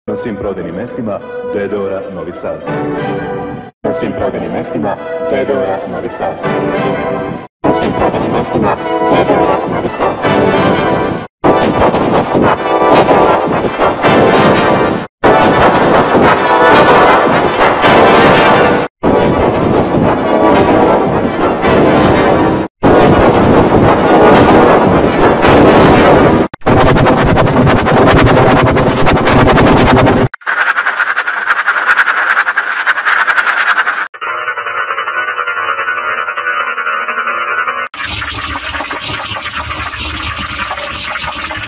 Na svim prodajnim mestima Dedora Novi Sad. Na svim prodajnim mestima Dedora Novi Sad. Na svim prodajnim mestima Dedora Novi Sad.